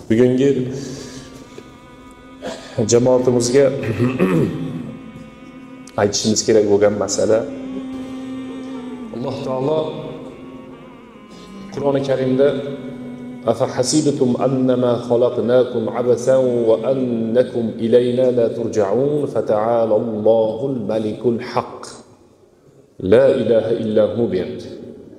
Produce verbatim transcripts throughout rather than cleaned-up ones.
Bugungi jamoatimizga aytishimiz kerak bo'lgan masala, Alloh taolo Qur'oni Karimda "Afahasibatum annama khalaqnakum abasan va annakum ilayna la turja'un fata'alallohul malikul haq la ilaha illa hu" deyapti.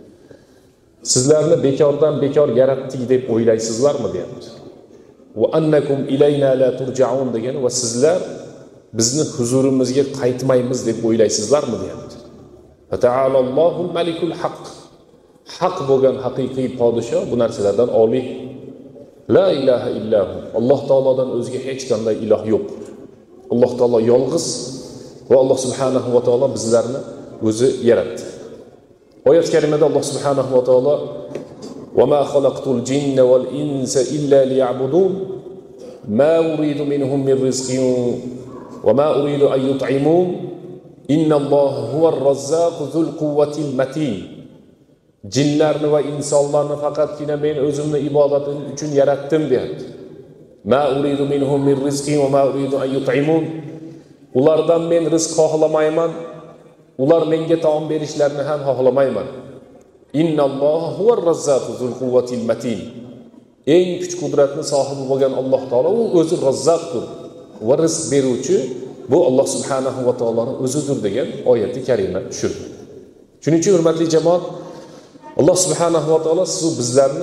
Sizlarni bekordan bekor yaratdik deb o'ylaysizlarmi deyapti. Va annakum ilayna la turja'un degan va sizlar bizni huzurimizga qaytmaymiz deb o'ylaysizlarmi deyapti. Fata'alallohul malikul haq. Haq bo'lgan haqiqiy podshoh bu narsalardan oliy. La ilaha illahu. Alloh taolodan o'zga hech qanday iloh yo'q. Alloh taolo yolg'iz va Alloh subhanahu va taolo bizlarni o'zi yaratdi. Oyat karimada Alloh subhanahu va taolo "Va ma xalaqtul jinna val insa illa liya'budun ma uridu minhum min rizqin va ma uridu an yut'imun innalloha huvar razzaqu zul quwwatil matin." Jinlarni va insonlarni faqatgina men o'zimni ibodatim uchun yaratdim deyapti. Ma uridu minhum min rizqin va ma uridu an yut'imun. Ulardan men rizq xohlamayman, ular menga taom berishlarini ham xohlamayman. Innalloha huvar razzaqu zul quwwatil matin. Eng kuch qudratni sohibi bo'lgan Alloh taolo u o'zi Razzaqdir va rizq beruvchi bu Alloh subhanahu va taoloning o'zidir degan oyati karima tushirdi. Shuning uchun hurmatli jamoat, Alloh subhanahu va taolo siz bizlarni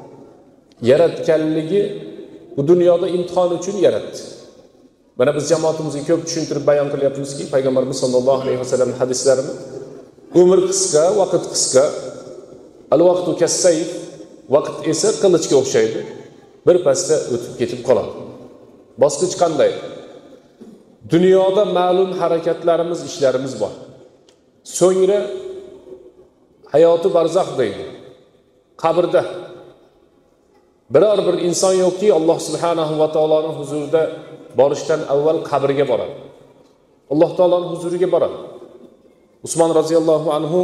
yaratganligi bu dunyoda imtihon uchun yaratdi. Mana biz jamoatimizga ko'p tushuntirib bayon qilyapmizki, payg'ambarimiz sollallohu alayhi vasallam hadislarini umr qisqa, vaqt qisqa, al-vaqtu kas-sayf, vaqt esa qilichga o'xshaydi. Bir pasda o'tib ketib qoladi. Bosqich qanday? Dunyoda ma'lum harakatlarimiz, ishlarimiz bor. So'ngra hayoti barzax deydi. Qabrda biror bir inson yo'qki, Alloh subhanahu va taoloning huzurida borishdan avval qabrga boradi. Alloh taoloning huzuriga boradi. Usmon roziyallohu anhu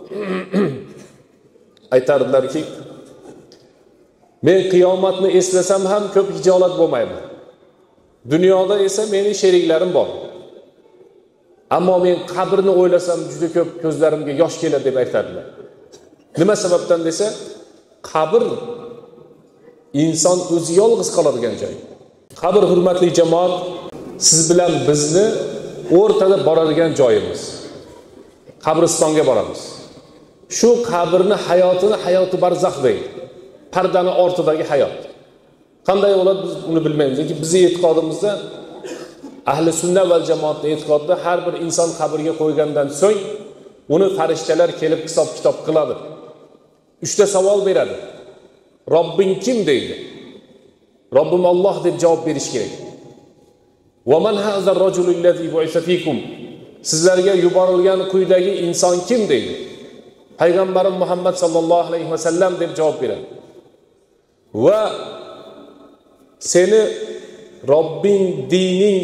aytardilarki, men qiyomatni eslasam ham ko'p hijolat bo'lmayman. Dunyoda esa mening sheriklarim bor. Ammo men qabrni o'ylasam juda ko'p ko'zlarimga yosh keladi deb aytadilar. Nima sababdan desa, qabr inson o'zi yolg'iz qoladigan joy. Qabr hurmatli jamoat, siz bilan bizni o'rtada boradigan joyimiz. Qabristonga boramiz. Shu qabrni hayotini hayoti barzax deydi. Pardani ortidagi hayot. Qanday bo'ladi biz uni bilmaymiz. Chunki bizning e'tiqodimizda, ahli sunna va jamoatning e'tiqodida har bir inson qabrga qo'ygandan so'ng uni farishtalar kelib hisob-kitob qiladi. Uchta savol beradi. Robbing kim deydi? Robbim Alloh deb javob berish kerak. Va man hadha ar-rajulu allazi bu'isa fikum? Sizlarga yuborilgan quyidagi inson kim deydi? Payg'ambarim Muhammad sallallohu alayhi va sallam deb javob beradi. Va seni Robbing, dining,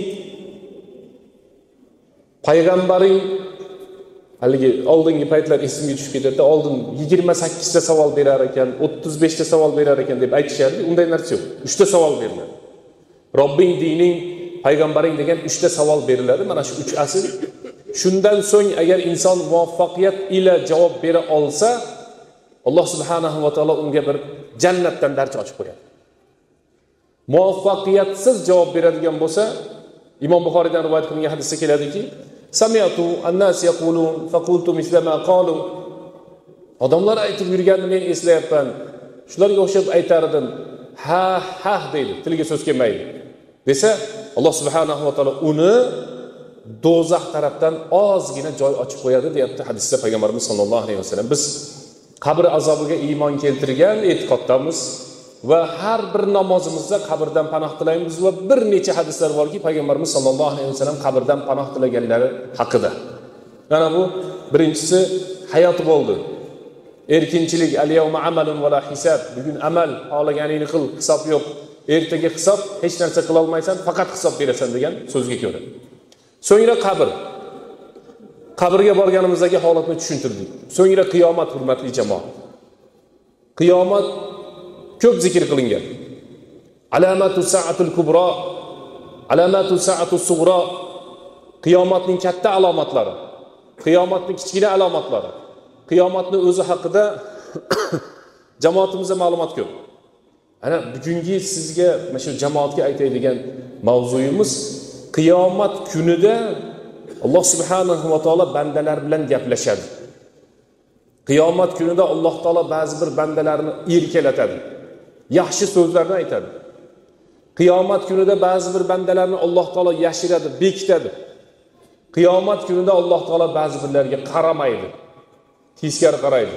payg'ambaring, haligi oldingi paytlar esimga tushib ketadi. Oldin yigirma sakkiz ta savol berar ekan, o'ttiz besh ta savol berar ekan deb aytishardi. Unday narsa yo'q. uch ta savol beriladi. Robbing, dining, payg'ambaring degan uch ta savol beriladi. Mana shu uch asl. Shundan so'ng agar inson muvaffaqiyat ila javob bera olsa, Alloh subhanahu va taolo unga bir jannatdan darcha ochib qo'yadi. Muvaffaqiyatsiz javob beradigan bo'lsa, Imom Buxoriydan rivoyat qilingan hadisda keladiki, "Sami'tu an-nas yaqulun faqultu misla ma qalu." Odamlar aytib yurganini men eslayapman. Shularga o'xshab aytardim. Ha, ha deydi, tiliga so'z kelmaydi. Desa, Alloh subhanahu va taolo uni do'zax tarafdan ozgina joy ochib qo'yadi, deyapti hadisda payg'ambarimiz sollallohu alayhi vasallam. Biz qabr azobiga iymon keltirgan e'tiqoddamiz va har bir namozimizda qabrdan panoh tilaymiz va bir necha hadislar borki, payg'ambarimiz sollallohu alayhi vasallam qabrdan panoh tilaganlari haqida. Mana bu birinchisi hayot bo'ldi. Erkinchilik, al-yawma amalun va la hisab. Bugun amal, xohlaganingni qil, hisob yo'q. Ertaga hisob, hech narsa qila olmaysan, faqat hisob berasan degan so'zga ko'ra. So'ngra qabr. Qabrga borganimizdagi holatni tushuntirdik. So'ngra qiyomat hurmatli jamoat. Qiyomat ko'p zikr qilingan. Alamatu sa'atul kubra, alamatu sa'atus sughra, qiyomatning katta alomatlari, qiyomatning kichkina alomatlari. Qiyomatning o'zi haqida jamoatimizda ma'lumot ko'p. Ana bugungi sizga mana shu jamoatga aytadigan mavzuyimiz qiyomat kunida Alloh subhanahu va taolo bandalar bilan gaplashadi. Qiyomat kunida Alloh taolo ba'zi bir bandalarni erkalatadi. Yaxshi so'zlarni aytadi. Qiyomat kunida ba'zi bir bandalarni Alloh taolo yashiradi, bekitadi. Qiyomat kunida Alloh taolo ba'zi birlarga qaramaydi. Teskari qaraydi.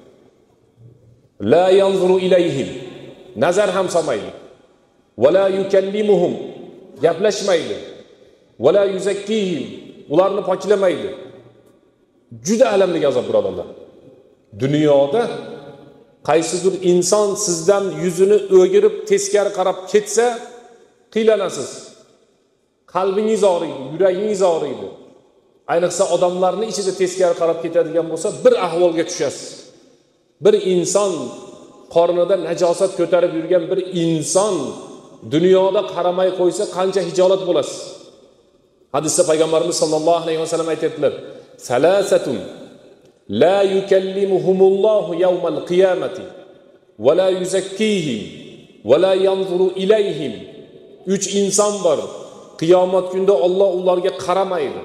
La yanzuru ilayhim. Nazar ham solmaydi. Va la yukallimuhum. Gaplashmaydi. Va la yuzakkihim. Ularni poklamaydi. Juda alamli azob birodarlar. Dunyoda qaysidir inson sizdan yuzini o'girib teskari qarab ketsa, qiylanasiz. Qalbingiz og'riydi, yuragingiz og'riydi. Ayniqsa odamlarning ichida teskari qarab ketadigan bo'lsa, bir ahvolga tushasiz. Bir inson qornida najosat ko'tarib yurgan bir inson dunyoda qaramay qo'ysa, qancha hijolat bo'lasiz. Hadisda payg'ambarimiz sollallohu alayhi vasallam aytadilar: "Salasatun la yukallimuhumullohu yawmal qiyamati va la yuzakkihim va la yanzuru ilayhim." Üç inson bor. Qiyomat kunida Alloh ularga qaramaydi.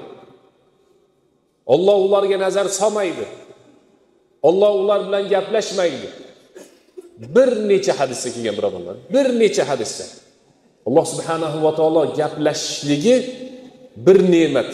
Alloh ularga nazar solmaydi. Alloh ular bilan gaplashmaydi. Bir necha hadisda kelgan birodarlar. Bir necha hadisda. Alloh subhanahu va taolo gaplashishligi bir ne'mat.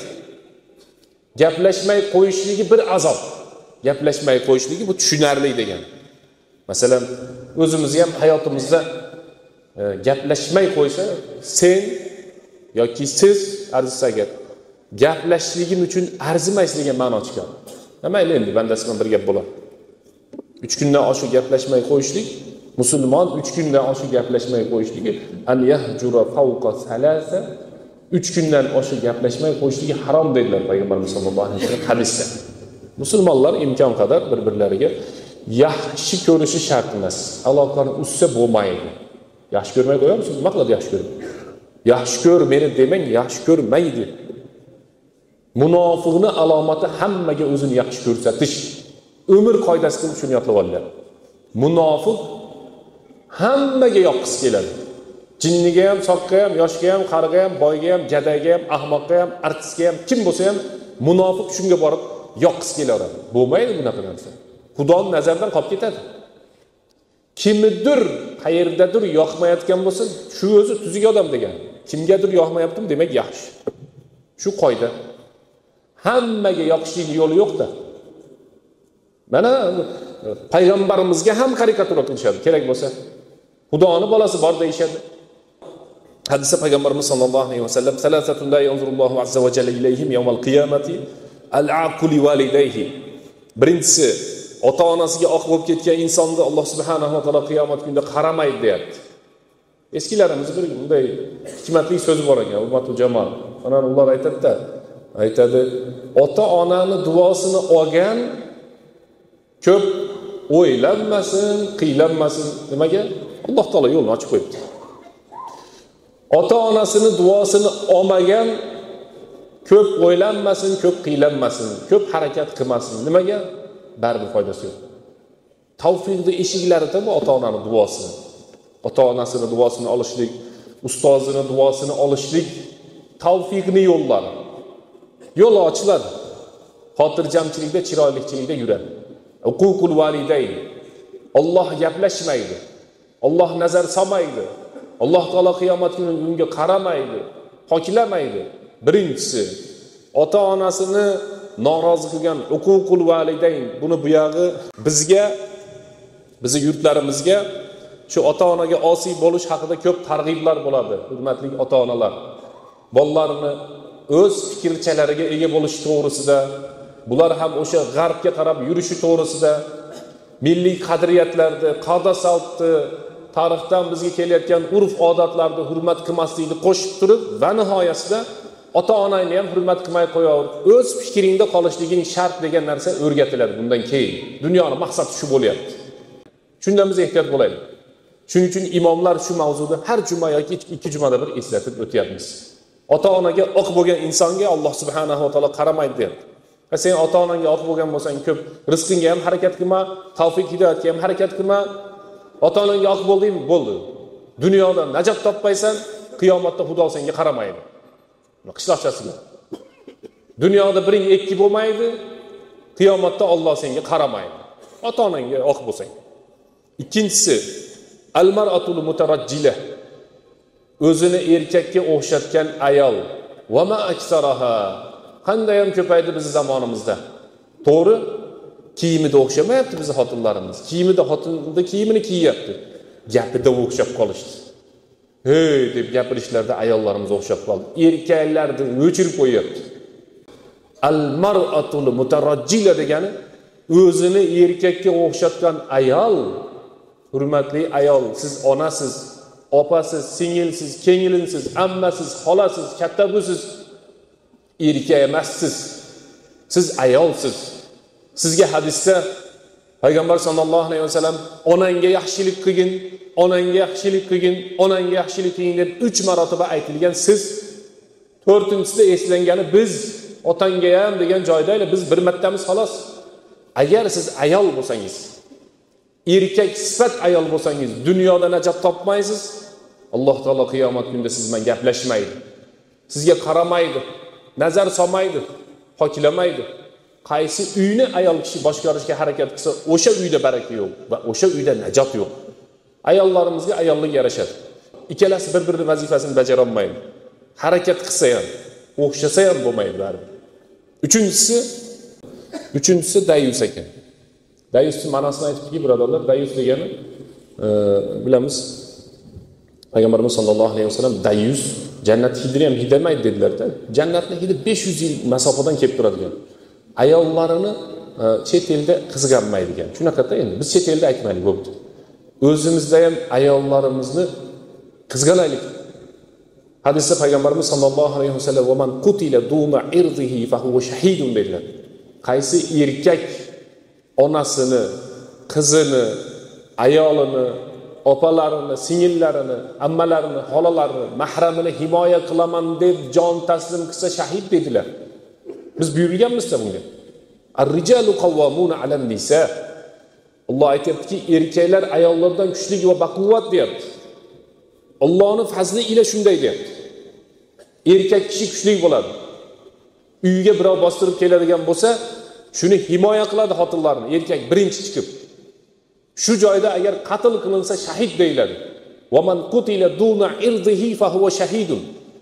Gaplashmay qo'yishligi bir azob. Gaplashmay qo'yishligi bu tushunarli degan. Masalan, o'zimizni ham hayotimizda e, gaplashmay qo'ysa, sen yoki siz arzsaga gaplashishligim uchun arzimaysiz degan ma'no chiqadi. Mayli endi bandasi bilan bir gap bo'ladi. uch kundan oshiq gaplashmay qo'yishlik, musulmon uch kundan oshiq gaplashmay qo'yishligi an yahjura fawqa salasa, uch kundan oshiq gaplashmay qo'yishligi harom dedilar payg'ambarimiz sollallohu alayhi vasallam hadisda. Musulmonlar imkon qadar bir-birlariga yaxshi ko'rishi shart emas. Aloqani uzsa bo'lmaydi. Yaxshi ko'rmay qo'yamsiz? Nima qiladi yaxshi ko'rib? Yaxshi ko'r meni demang, yaxshi ko'rmaydi. Munofiqning alomati hammaga o'zini yaxshi ko'rsatish. Ömür qoidasida shuni yodlab olinglar. Munofiq hammaga yoqqisi keladi. Jinniga ham, soqqa ham, yoshga ham, qariga ham, boyga ham, jadaga ham, ahmoqqa ham, artistga ham, kim bo'lsa ham munofiq shunga borib yoqqisi kelaveradi. Bo'lmaydi bunaqa narsa. Xudoning nazaridan qolib ketadi. Kimnidir, qayerdadir yoqmayotgan bo'lsa, shu o'zi tuzuk odam degan. Kimgadir yoqmayaptim demak yaxshi. Shu qoida. Hammaga yoqishning yo'li yo'q-da. Mana payg'ambarimizga ham karikatura qilishadi, kerak bo'lsa. Xudoning bolasi bor deyishadi. Hadisda payg'ambarimiz sollallohu alayhi vasallam salasatun la yanzurullohu azza va jalla ilayhim yawmal qiyamati al-aquli walidayhi. Birinchisi, ota-onasiga oq bo'lib ketgan insonni Alloh subhanahu va taolo qiyomat kunida qaramaydi deyapti. Eskilarimiz bir bunday hikmatli so'z bor ekan, hurmatli jamoat. Ana ular aytadi-da, aytadi, ota-onani duosini olgan ko'p o'ylanmasin, qiylanmasin. Nimaga? Alloh taolo yo'lni ochib qo'yibdi. Ota-onasini duosini olmagan ko'p o'ylanmasin, ko'p qiylanmasin, ko'p harakat qilmasin. Nimaga? Baribir foydasi yo'q. Tavfiqning eshiklari bu ota-onaning duosi. Ota-onasini duosini olishlik, ustozining duosini olishlik tavfiqning yo'llari. Yo'l ochiladi. Xotirjamchilikda, chiroylikchilikda yuradi. Huququl validayn. Alloh gaplashmaydi. Alloh nazar solmaydi. Alloh taolo qiyomat kunida unga qaramaydi, poklamaydi. Birinchisi, ota-onasini norozi qilgan huququl validayn. Buni bu yog'i bizga, bizning yurtlarimizga shu ota-onaga osiy bo'lish haqida ko'p targ'iblar bo'ladi. Hurmatli ota-onalar, bolalarini o'z fikrchalariga ega bo'lish to'g'risida, bular ham o'sha g'arbga qarab yurishi to'g'risida, milliy qadriyatlarni, qoida-saltni, tarixdan bizga kelayotgan urf-odatlarni hurmat qilmaslikni qo'shib turib va nihoyasida ota-onangni ham hurmat qilmay qo'yaver. O'z fikringda qolishliging shart degan narsa o'rgatiladi bundan keyin. Dunyoning maqsadi shu bo'lyapti. Shundan biz ehtiyot bo'laylik. Shuning uchun imomlar shu mavzuda har juma yoki ikki jumada bir eslatib o'tyapmiz. Ota-onaga oq bo'lgan insonga Alloh subhanahu va taolo qaramaydi deyapti. Va sen ota-onangga oq bo'lgan bo'lsang, ko'p rizqingga ham harakat qilma, tavfiq hidoyatga ham harakat qilma. Ota-onangga oq bo'ldingmi? Bo'ldi. Dunyodan najot topmaysan, qiyomatda Xudo senga qaramaydi. Qishloqchasiga. Dunyoda biring ikki bo'lmaydi, qiyomatda Alloh senga qaramaydi. Ota-onangga oq bo'lsang. Ikkinchisi, al-mar'atul mutarajjilah. O'zini erkakka o'xshatgan ayol. Va ma aksaraha. Qanday ham ko'paydi biz zamonimizda. To'g'ri? Kiyimida o'xshamayapti biz xotinlarimiz. Kiyimida xotinning kiyimini kiyyapti. Gapida o'xshab qolishdi. Hey deb gapirishlarda ayollarimiz o'xshab qoldi. Erkaklarni o'chirib qo'yapti. Al-mar'atul mutarajjila degani o'zini erkakka o'xshatgan ayol. Hurmatli ayol, siz onasiz, opasiz, singilsiz, kengilinsiz, ammasiz, xolasiz, katta busiz. Erkak emassiz. Siz ayolsiz. Sizga hadisda Payg'ambar sollallohu alayhi vasallam onangga yaxshilik qilgin, onangga yaxshilik qilgin, onangga yaxshilik qilgin deb uch marotaba aytilgan. Siz to'rtinchisida eslangani biz otangga ham degan joydayla biz bir martamiz xolos. Agar siz ayol bo'lsangiz, erkak sifat ayol bo'lsangiz, dunyoda najot topmaysiz. Alloh taolo qiyomat kunida siz bilan gaplashmaydi. Sizga qaramaydi, nazar solmaydi, poklamaydi. Qaysi uyni ayol kishi boshqarishga harakat qilsa, o'sha uyda baraka yo'q va o'sha uyda najot yo'q. Ayollarimizga ayollik yarashadi. Ikkalasi bir-birini vazifasini bajara olmaydi. Harakat qilsa ham, o'xshasa ham bo'lmaydi baribir. Uchinchisi, uchinchisi dayus ekan. Dayusning ma'nosini aytibdiki, birodarlar, dayus degani e, bilamiz. Payg'ambarimiz sollallohu alayhi vasallam dayus jannat hidini ham hidamaydi dedilar-da. Jannatning hidi besh yuz yil masofadan kelib turadigan. Ayollarini chet elda qizg'anmaydi ekan. Shunaqada endi biz chet elda aytmaylik bo'pti. O'zimizda ham ayollarimizni qizg'anaylik. Hadisda Payg'ambarimiz sollallohu alayhi vasallam va man qutila duna irdihi fa huwa shahidun dedilar. Qaysi erkak onasini, qizini, ayolini, opalarini, singillarini, ammalarini, xolalarini, mahramini himoya qilaman deb jon taslim qilsa shahid dedilar. Biz buyurilganmiz-da bunga. Ar-rijalu qawwamuna 'alan nisa. Alloh aytibdiki, erkaklar ayollardan kuchli va baquvvat deyapti. Allohning fazli ila shunday deyapti. Erkak kishi kuchli bo'ladi. Uyga birov bostirib keladigan bo'lsa, shuni himoya qiladi xotinlarni. Erkak birinchi chiqib. Shu joyda agar qatl qilinsa shahid deyiladi. Va man qutila duna irdihi fa huwa shahidun.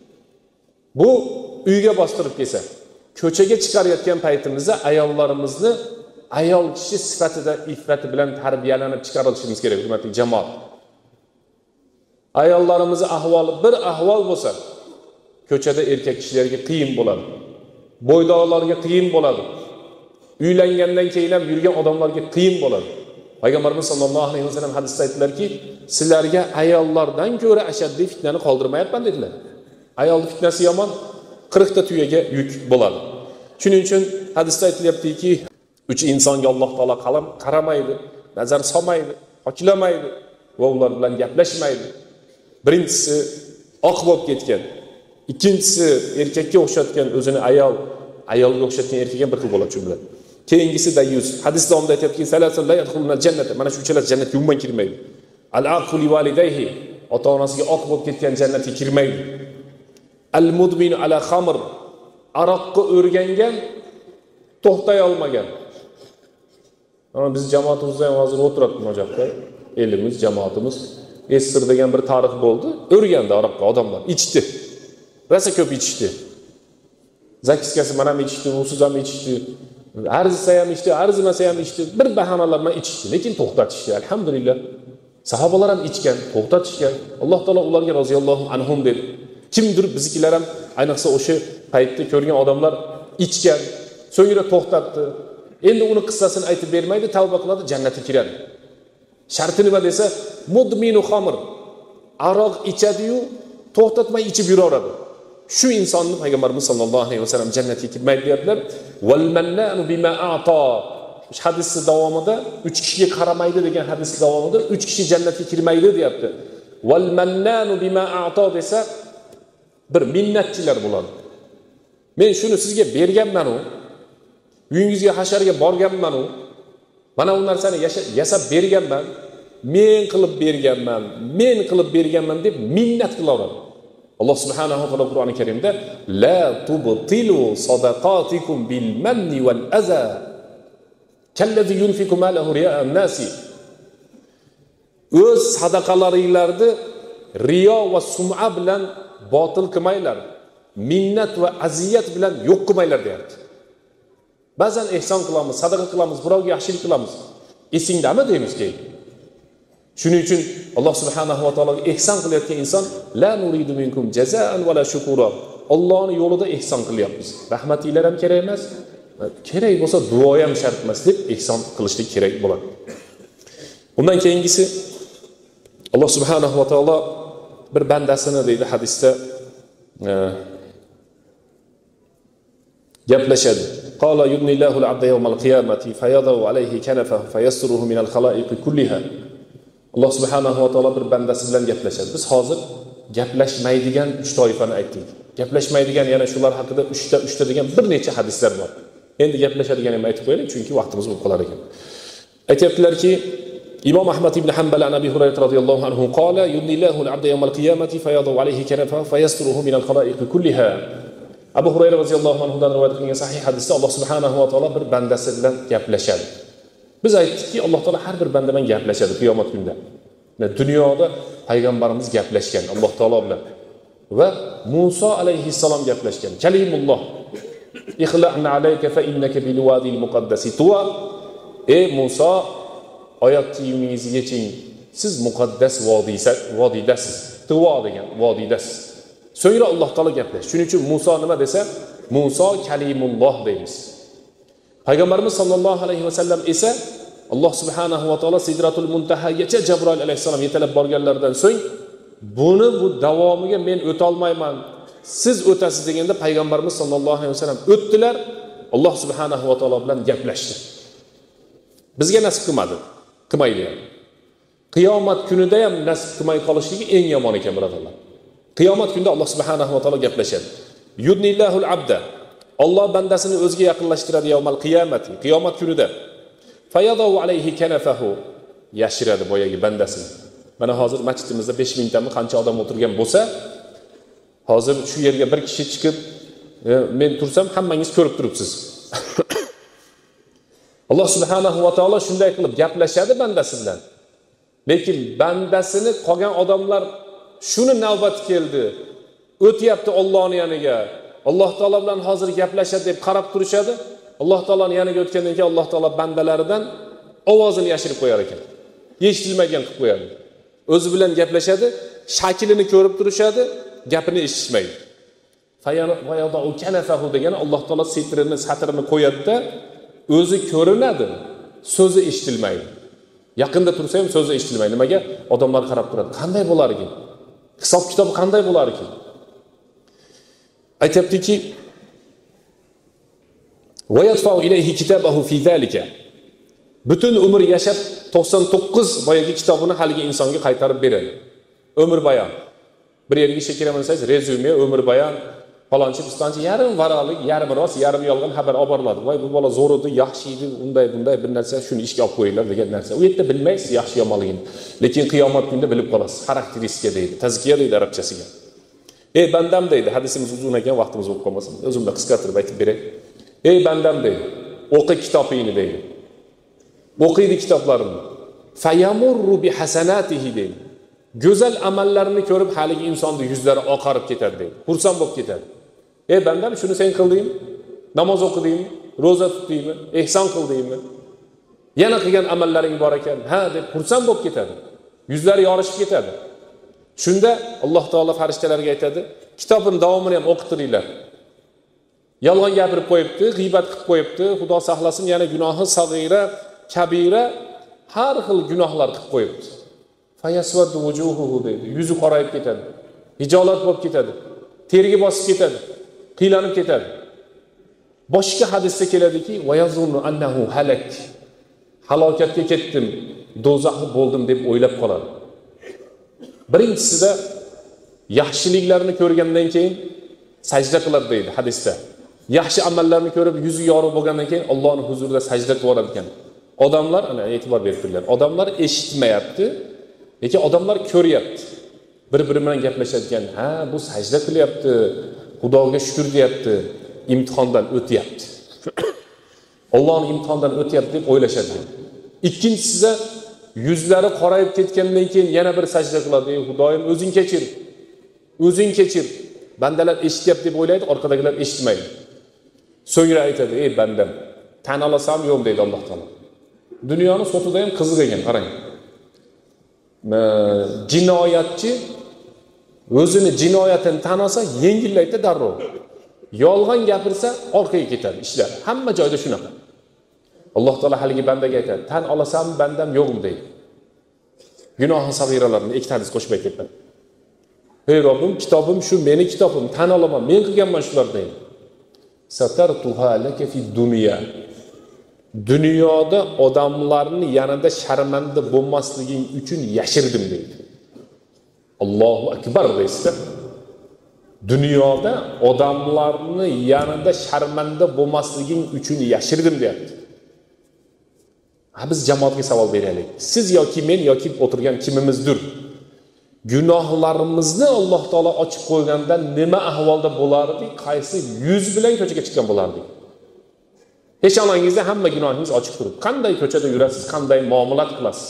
Bu uyga bostirib kelsa, ko'chaga chiqarayotgan paytimizda ayollarimizni ayol kishi sifatida, iffati bilan tarbiyalanib chiqarilishimiz kerak, hurmatli jamoat. Ayollarimizni ahvoli bir ahvol bo'lsa, ko'chada erkak kishilarga qiyin bo'ladi. Bo'ydoqlarga qiyin bo'ladi. Uylangandan keyin ham yurgan odamlarga qiyin bo'ladi. Payg'ambarimiz sollallohu alayhi vasallam hadisda aytdilarki, sizlarga ayollardan ko'ra ashaddiy fitnani qoldirmayapman dedilar. Ayolning fitnasi yomon, qirq ta tuyaga yuk bo'ladi. Shuning uchun hadisda aytilyaptiki, uch insonga Alloh taolo qalam qaramaydi, nazar solmaydi, poklamaydi va ular bilan gaplashmaydi. Birinchisi oq bo'lib ketgan. Ikkinchisi erkakka o'xshatgan o'zini ayol, ayolga o'xshatgan erkakga bir xil bo'ladi shu bilan. Keyingisi dayus. Hadisda unda aytibki, salasul la yadkhuluna jannata. Mana shu uchalar jannatga umuman kirmaydi. Al-aqu li walidayhi. Ota-onasiga oq bo'lib ketgan jannatga kirmaydi. Al-mudmin ala khamr. Aroqqa o'rgangan, to'xtay olmagan. Ama biz jamoatimizda ham hozir o'tiribdi mo'jabda. Elimiz, jamoatimiz Esir degan bir tarix bo'ldi. O'rgandi aroqqa odamlar, ichdi. Rasa ko'p ichdi. Zakiskasi mana ham ichdi, usiz ham ichdi. Arzisa ham ichdi, arzimasa ham ichdi. Bir bahonalar bilan ichdi, lekin to'xtatishdi. Alhamdulillah. Sahobalar ham ichgan, to'xtatishgan. Alloh taolo ularga roziyallohu anhum dedi. Kimdir bizkilar ham ayniqsa o'sha paytda ko'rgan odamlar ichgan, so'ngra to'xtatdi. Endi uni qissasini aytib bermaydi, tavba qiladi, jannatga kiradi. Sharti nima desa, mudminu khamr. Aroq ichadi-yu, to'xtatmay ichib yuraveradi. Shu insonni Payg'ambarimiz sollallohu alayhi vasallam jannatga kirmaydi deyaptilar. Wal mannanu bima a'ta. hadisning davomida uch kishiga qaramaydi degan hadisning davomida uch kishi jannatga kirmaydi deyapti. Val mannanu bima a'ta desa bir minnatchilar bo'ladi. Men shuni sizga berganman u. Uyingizga hasharga borganman u. Mana bu narsani yasab berganman. Men qilib berganman. Men qilib berganman deb minnat qilaveradi. Alloh subhanahu va taolo Qur'oni Karimda la tubtilu sadaqatikum bil manni wal aza kallazi yunfiqu malahu riya'a nasi. O'z sadaqalaringlarni riyo va sum'a bilan botil qilmanglar. Minnat va aziyat bilan yo'q qilmanglar deyapti. Ba'zan ehson qilamiz, sadaqa qilamiz, birovga yaxshilik qilamiz. Esingdami deymiz keyin. Shuning uchun Alloh subhanahu va taologa ehson qilayotgan inson la nuridu minkum jazaan va la shukura. Allohning yo'lida ehson qilyapmiz. Rahmatinglar ham kerak emas, kerak bo'lsa duo ham shart emas deb ehson qilishlik kerak bo'ladi. Undan keyingisi Alloh subhanahu va taolo bir bandasini deydi hadisda gaplashadi. Qala yudnillahu al-'abda yawm al-qiyamati fayadaw alayhi kanafahu fayasturuhu min al-khala'iq kulliha. Alloh subhanahu va taolo bir bandasi bilan gaplashadi. Biz hozir gaplashmaydigan uch toifani aytdik. Gaplashmaydigan yana shular haqida uchta uchta degan bir necha hadislar bor. Endi gaplashadigan ham aytib qo'yaylik, chunki vaqtimiz bo'lib qolar ekan. Aytayaptilarki, Imom Ahmad ibn Hanbal an Abi Hurayra radhiyallohu anhu qala yudnillahu al-'abda yawm al-qiyamati fayadaw alayhi kanafahu fayasturuhu min al-khala'iq kulliha. Abu Hurayra radhiyallohu anhu dan rivoyat qilingan sahih hadisda Alloh subhanahu va taolo bir bandasi bilan gaplashadi. Biz aytdikki, Alloh taolo har bir banda bilan gaplashadi qiyomat kunida. Dunyoda payg'ambarimiz gaplashgan Alloh taolo bilan va Musa alayhissalom gaplashgan. Kalimulloh. Ikhla'na alayka fa innaka bil wadil muqaddasi tuwa. Ey Musa, oyoq kiyimingizni yeching. Siz muqaddas vodiysa, vodiydasiz. Tuwa degan vodiydasiz. So'ngra Alloh taolo gaplash. Shuning uchun Musa nima desa, Musa kalimulloh deymiz. Payg'ambarimiz sollallohu alayhi va sallam esa Alloh subhanahu va taolo Sidratul Muntahagacha Jabroil alayhisalom yetalab borganlaridan so'ng buni bu davomiga men o'ta olmayman, siz o'tasiz deganda payg'ambarimiz sollallohu alayhi va sallam o'tdilar. Alloh subhanahu va taolo bilan gaplashdi. Bizga nasib qilmadi, qilmaydi ham. Qiyomat kunida ham nasib qilmay qolishligi eng yomon ekan, birodarlar. Qiyomat kunida Alloh subhanahu va taolo gaplashadi. Yudnillahul abda. Alloh bandasini o'ziga yaqinlashtiradi yawmal qiyamati, qiyomat kunida. Fayadaw alayhi kanafahu. Yashiradi boyagi bandasini. Mana hozir masjidimizda besh ming tami qancha odam o'tirgan bo'lsa, hozir shu yerga bir kishi chiqib, men tursam hammangiz ko'rib turibsiz. Alloh subhanahu va taolo shunday qilib gaplashadi bandasi bilan. Lekin bandasini qolgan odamlar shuni navbat keldi. O'tyapti Allohning yoniga. Alloh taolo bilan hozir gaplashadi deb qarab turishadi. Alloh taoloning yoniga o'tgandan keyin Alloh taolo bandalaridan ovozini yashirib qo'yar ekan. Eshitilmagan qilib qo'yadi. O'zi bilan gaplashadi, shaklini ko'rib turishadi, gapini eshitmaydi. Fayadau kanafahu degani Alloh taolo sitrini, satrini qo'yadi-da, o'zi ko'rinadi, so'zi eshitilmaydi. Yaqinda tursa ham so'zi eshitilmaydi. Nimaga? Odamlar qarab turadi. Qanday bo'lar ekan? Hisob kitob qanday bo'lar ekan? Aytibdiki, va yadfa'u ilayhi kitabahu fi zalika. Butun umr yashab to'qson to'qqiz boyagi kitobini haligi insonga qaytarib beradi. Umr bayon. Bir yerga ishga kiraman desangiz, rezyume, umr bayon, falonchi, pistonchi yarim varaqlik, yarim rost, yarim yolg'on xabar olib boriladi. Voy, bu bola zo'r edi, yaxshi edi, unday bunday bir narsa, shuni ishga olib qo'yinglar degan narsa. U yerda bilmaysiz yaxshi yomonligini. Lekin qiyomat kunida bilib qolasiz. Xarakteristika deydi, tazkiya deydi arabchasiga. Ey bandam deydi, hadisimiz uzun ekan, vaqtimiz bo'lib qolmasin. O'zimda qisqartirib aytib beray. Ey bandam deydi, o'qi kitobingni deydi. O'qiydi kitoblarini. Fayamurru bi hasanatihi deydi. Go'zal amallarini ko'rib haligi insonning yuzlari oqarib ketadi deydi. Xursand bo'lib ketadi. Ey bandam, shuni sen qildingmi? Namoz o'qidingmi? Roza tutdingmi? Ehson qildingmi? Yana qilgan amallaring bor ekan. Ha deb xursand bo'lib ketadi. Yuzlari yorishib ketadi. Shunda Alloh taolo farishtalarga aytadi, kitobning davomini ham o'qitiringlar. Yolg'on gapirib qo'yibdi, g'iybat qilib qo'yibdi, Xudo saqlasin, yana gunohi sag'ira, kabira, har xil gunohlar qilib qo'yibdi. Fayaswadu wujuhuhu deydi. Yuzi qorayib ketadi. Hijolat bo'lib ketadi. Teriga bosib ketadi. Qiylanib ketadi. Boshqa hadisda keladiki, va yazunnu annahu halak. halokatga ketdim, do'zaxga bo'ldim deb o'ylab qoladi. Birinchisida yaxshiliklarni ko'rgandan keyin sajda qiladi deydi hadisda. Yaxshi amallarni ko'rib yuzi yorug' bo'lgandan keyin Allohning huzurida sajda qilib ekan. Odamlar, ana e'tibor berib turinglar. Odamlar eshitmayapti, lekin odamlar ko'ryapti. Bir-biri bilan gaplashadigan, ha, bu sajda qilyapti, Xudoga shukr deyapti, imtihondan o'tyapti. Allohning imtihondan o'tyapti deb o'ylashadi. Ikkinchisida yuzlari qorayib ketgandan keyin yana bir sajda qiladi. Ey Xudoyim, o'zing kechir. O'zing kechir. Bandalar eshityapti deb o'ylaydi, orqadagilar eshitmaydi. So'ngra aytadi, ey bandam, tan olasam yo'q deydi Alloh taolo. Dunyoni sotida ham qiziq ekan, qarang. Jinoyatchi o'zini jinoyatini tan olsa, yengillaydi darrov. Yolg'on gapirsa, orqaga ketadi ishlar. Hamma joyda shunaqa. Alloh taolo haligi bandaga aytadi, tan olasam bandam yo'qim deydi. Gunohi sag'iralarni ikki hadis qo'shib aytibman. Ey Robbim, kitobim shu, meni kitobim, tan olaman, men qilganman shular deydi. Satartuha laka fi dunya. Dunyoda odamlarni yanında sharmanda bo'lmasliging uchun yashirdim deydi. Allohu akbar deysiz. Dunyoda odamlarni yanında sharmanda bo'lmasliging uchun yashirdim deyapti. Ha, biz jamoatga savol beraylik. Siz yoki men yoki o'tirgan kimimizdir gunohlarimizni Alloh taolo ochib qo'yganda nima ahvolda bo'lardik? Qaysi yuz bilan ko'chaga chiqqan bo'lardik? Hech onangizda hamma gunohingiz ochiq turibdi. Qanday ko'chada yurasiz, qanday muomalat qilasiz?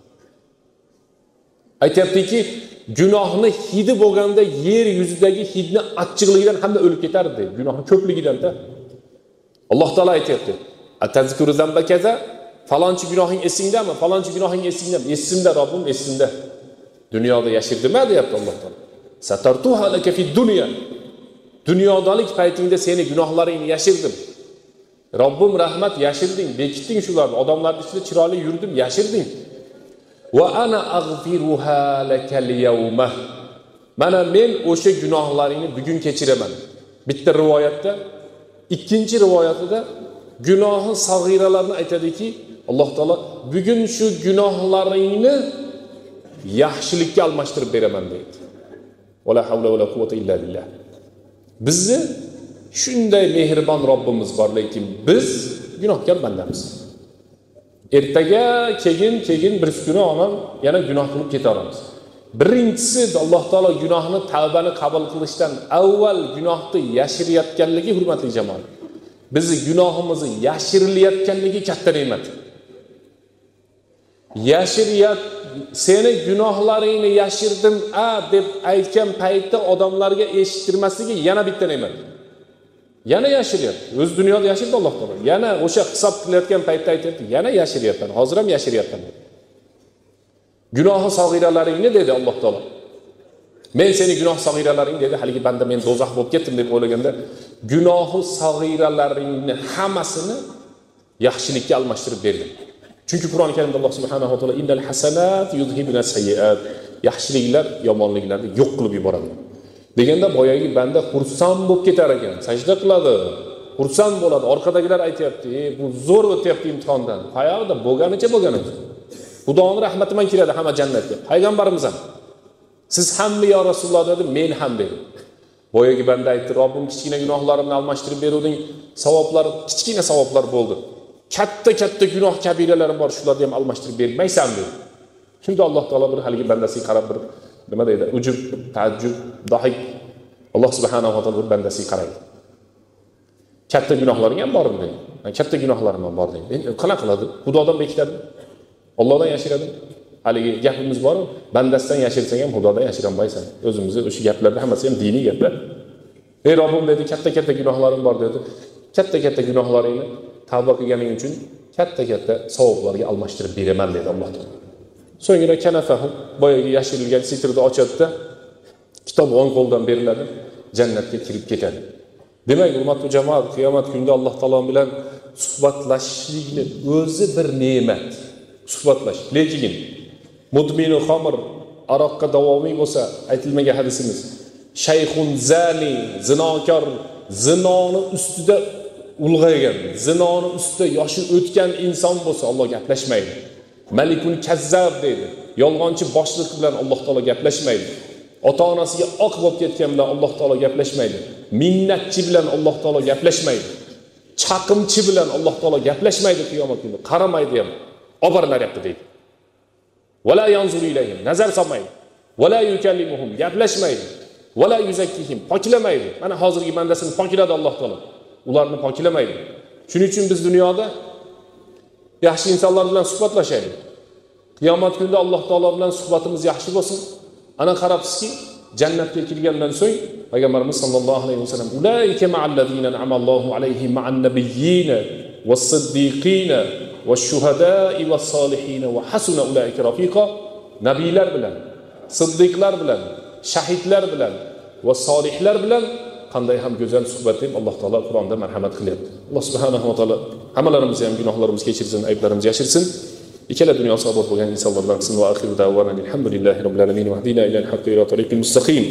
Aytayaptiki, gunohni hidi bo'lganda yer yuzidagi hidni achchiqligidan hamma o'lib ketardi. Gunohning ko'pligidan-da. Alloh taolo aytayapti. Atazkuru zamba kaza, falonchi gunohing esingdami? Falonchi gunohing esingdami? Esimda Robbim, esimda. Dunyoda yashirdimmi deyapti Alloh taolo. Satartuha laka fi dunya. Dunyodalik paytingda seni gunohlaringni yashirdim. Robbim rahmat, yashirding, bekitding shularni. Odamlarning ichida chiroyli yurdim, yashirding. Va ana aghfiruha lakal yawma. Mana men o'sha gunohlaringni bugun kechiraman. Bitta rivoyatda, ikkinchi rivoyatida gunohi sag'iralarni aytadiki, Alloh taolo bugun shu gunohlaringni yaxshilikka almashtirib beraman deydi. Wala havla wala quwwata illa billah. Bizni shunday mehribon Robbimiz bor, lekin biz gunohkor bandamiz. Ertaga keyin keyin bir kuni onam yana gunoh qilib ketaveramiz. Birinchisi Alloh taolo gunohni tavbani qabul qilishdan avval gunohni yashirayotganligi, hurmatli jamoat. Bizni gunohimizni yashirilayotganligi katta ne'mat. Yashiriyat seni gunohlaringni yashirdim a deb aytgan paytda odamlarga eshittirmasligi yana bitta ne'mat. Yana yashiryapti. O'z dunyoda yashirdi Alloh taolo. Yana o'sha hisob qilayotgan paytda aytayapti, yana yashiryapman. Hozir ham yashiryapman. Gunohi sag'iralaringni dedi Alloh taolo. Men seni gunoh sag'iralaring dedi, haligi banda men do'zax bo'lib ketdim deb o'ylaganda, gunohi sag'iralaringni hammasini yaxshilikka almashtirib berdim. Chunki Qur'oni Karimda Alloh subhanahu va taolo innal hasanat yuzhibuna sayyiat, yaxshiliklar yomonliklarni yo'q qilib yuboradi deganda, boyagi banda xursand bo'lib ketar ekan, sajda qiladi, xursand bo'ladi. Orqadagilar aytayapti, "Ey, bu zo'r o'tyapti imtihondan." Qayoqda bo'lganicha bo'lganicha. Xudoning rahmati bilan kiradi hamma jannatga. Payg'ambarimiz ham. Siz hammi yo Rasululloh dedi, men ham dedi. Boyagi banda aytdi, Robbim kichkina gunohlarimni almashtirib beruvding, savoblar, kichkina savoblar bo'ldi. Katta-katta gunoh kabiralarim bor, shularni ham almashtirib bermaysan dedi. Shunda Alloh taolo bir haligi bandasiga qarab bir nima deydi? Ujub, taajjub, dohik. Alloh subhanahu va taolo bir bandasiga qaraydi. Katta gunohlaring ham bormi deydi. Men katta gunohlarim ham bor deydi. Endi qanaqa qiladi? Xudodan bekitadi. Allohdan yashiradi. Haligi gapimiz bor, bandasidan yashirsang ham Xudodan yashiranmaysan. O'zimizni o'sha gaplarda hammasi ham diniy gaplar. Ey Robbim dedi, katta-katta gunohlarim bor dedi. Katta-katta gunohlaringni tavba qilganing uchun katta-katta savoblarga almashtirib beraman dedi Alloh taolo. So'ngra kanafahu boyagi yashirilgan sitrni ochadi-da, kitob o'ng qo'ldan beriladi, jannatga kirib ketadi. Demak, hurmatli jamoat, qiyomat kunida Alloh taolo bilan suhbatlashishlikni o'zi bir ne'mat. Suhbatlash. Lekin mudminu xamr, aroqqa davomiy bo'lsa, aytilmagan hadisimiz, shayxun zani, zinokor, zinoni ustida ulg'aygan, zinoni ustida yoshi o'tgan inson bo'lsa Alloh gaplashmaydi. Malikun kazzab deydi. Yolg'onchi boshliq bilan Alloh taolo gaplashmaydi. Ota-onasiga oq bo'lib ketgan bilan Alloh taolo gaplashmaydi. Minnatchi bilan Alloh taolo gaplashmaydi. Chaqimchi bilan Alloh taolo gaplashmaydi qiyomat kunida. Qaramaydi ham. Oborlaryapti deydi. Wala yanzuru ilayhim, nazar solmaydi. Wala yukallimuhum, gaplashmaydi. Wala yuzakkihim, poklamaydi. Mana hozirgi bandasini pokladi Alloh taolo. Ularni poklamaydi. Shuning uchun biz dunyoda yaxshi insonlar bilan suhbatlashaylik. Qiyomat kunida Alloh taolo bilan suhbatimiz yaxshi bo'lsin. Ana qarabsizki, jannatga kirgandan so'ng Payg'ambarimiz sollallohu alayhi vasallam ulayka ma'allazina an'amallohu alayhim ma'an nabiyyin was-siddiqin wash-shuhada'i was-solihin wa hasuna ulayka rafiqa. Nabiylar bilan, siddiqlar bilan, shahidlar bilan va solihlar bilan qanday ham go'zal suhbat deb Alloh taolo Qur'onda marhamat qilyapti. Alloh subhanahu va taolo hammalarimizni ham gunohlarimizni kechirsin, ayblarimizni yashirsin. ikkala dunyo sabot bo'lgan insonlardan qilsin. Va axiru da'vana alhamdulillahi robbil alamin va hdina ila al-haqqi ila tariqil mustaqim.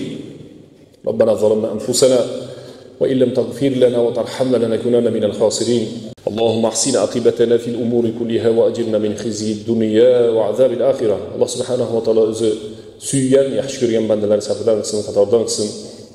Rabbana zalamna anfusana wa illam taghfir lana wa tarhamna lanakunanna minal khasirin. Allahumma ahsin aqibatana fil umuri kulliha wa ajirna min khizyi ad-dunya wa azabil akhirah. Alloh subhanahu va taolo o'zi suygan, yaxshi ko'rgan bandalar safidan qilsin, qatoridan qilsin.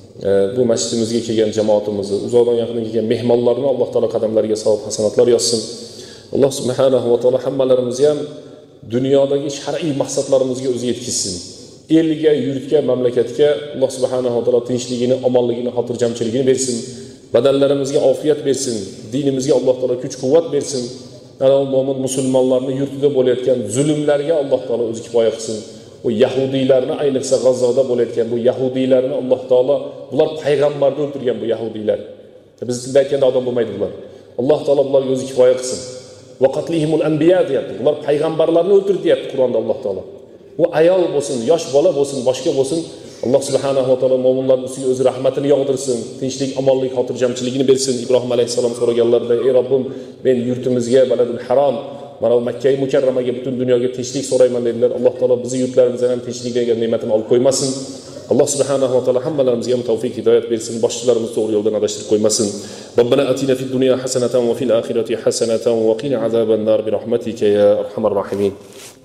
Bu masjidimizga kelgan jamoatimizni, uzoqdan yaqindan kelgan mehmonlarni Alloh taolo qadamlariga savob hasanatlar yozsin. Alloh subhanahu va taolo hammalarimizni ham dunyodagi shar'iy maqsadlarimizga o'zi yetkazsin. Elga, yurtga, mamlakatga Alloh subhanahu va taolo tinchligini, omonligini, xotirjamchiligini bersin. Badanlarimizga ofiyat bersin. Dinimizga Alloh taolo kuch-quvvat bersin. Ana mo'min musulmonlarning yurtida bo'layotgan zulmlarga Alloh taolo o'zi kifoya qilsin. O Yahudiylarni, ayniqsa G'azzoda bo'layotgan bu Yahudiylarni Alloh taolo, bular payg'ambarni o'ldirgan bu Yahudiylar. Biz sizda aytganda odam bo'lmaydi bular. Alloh taolo bularga o'zi kifoya qilsin. Va qatlihimul anbiya deyapti. Bular payg'ambarlarni o'ldirdi deyapti Qur'onda Alloh taolo. U ayol bo'lsin, yosh bola bo'lsin, boshqa bo'lsin, Alloh subhanahu va taolo mo'minlarning ustiga o'zi rahmatini yog'dirsin, tinchlik, omonlik, xotirjamchiligini bersin. Ibrohim alayhisalom so'raganlarida: "Ey Robbim, men yurtimizga, Baladul Harom, mana Makka mukarramaga, butun dunyoga tinchlik so'rayman" dedilar. Alloh taolo bizning yurtlarimizdan ham tinchlik degan ne'matini olib qo'ymasin. Alloh subhanahu va taolo hammalarimizga ham tavfiq, hidoyat bersin, boshchilarimizni to'g'ri yo'ldan adashtirib qo'ymasin. Robbana atina fid dunya hasanatan va fil akhirati hasanatan va qina azaban nar bi rahmatika ya arhamar rahimin.